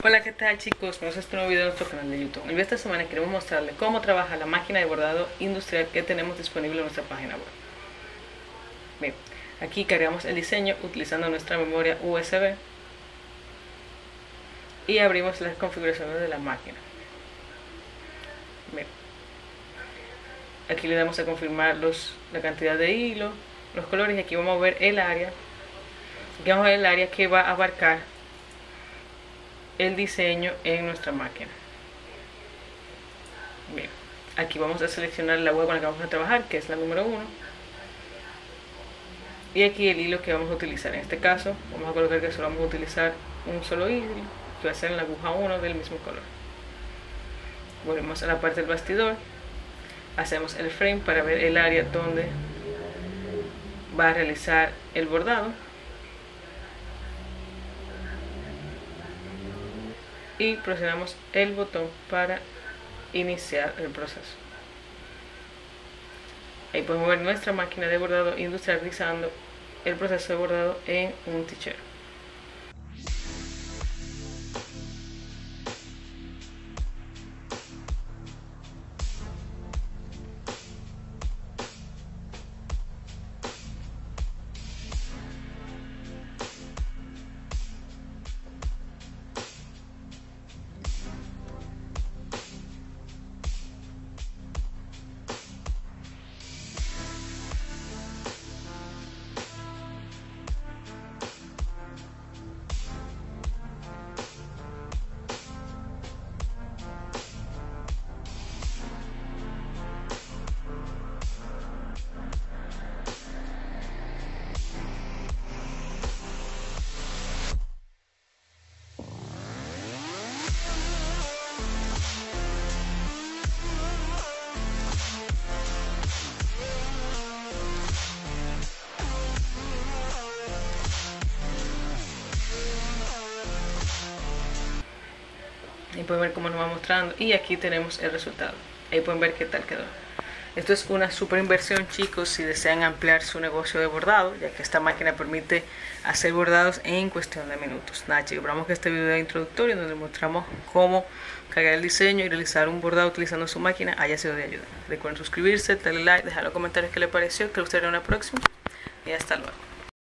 Hola, ¿qué tal chicos? Bienvenidos a este nuevo video de nuestro canal de YouTube. En esta semana queremos mostrarles cómo trabaja la máquina de bordado industrial que tenemos disponible en nuestra página web. Bien, aquí cargamos el diseño utilizando nuestra memoria USB y abrimos las configuraciones de la máquina. Bien, aquí le damos a confirmar la cantidad de hilo, los colores, y aquí vamos a ver el área. Aquí vamos a ver el área que va a abarcar el diseño en nuestra máquina. Bien, aquí vamos a seleccionar la web con la que vamos a trabajar, que es la número 1, y aquí el hilo que vamos a utilizar. En este caso vamos a colocar que solo vamos a utilizar un solo hilo, que va a ser en la aguja 1 del mismo color. Volvemos a la parte del bastidor, hacemos el frame para ver el área donde va a realizar el bordado y presionamos el botón para iniciar el proceso. Ahí podemos ver nuestra máquina de bordado industrial realizando el proceso de bordado en un tichero. Ahí pueden ver cómo nos va mostrando y aquí tenemos el resultado. Ahí pueden ver qué tal quedó. Esto es una super inversión, chicos, si desean ampliar su negocio de bordado, ya que esta máquina permite hacer bordados en cuestión de minutos. Nada, chicos, esperamos que este video introductorio donde mostramos cómo cargar el diseño y realizar un bordado utilizando su máquina haya sido de ayuda. Recuerden suscribirse, darle like, dejar los comentarios qué les pareció, que les gustaría una próxima y hasta luego.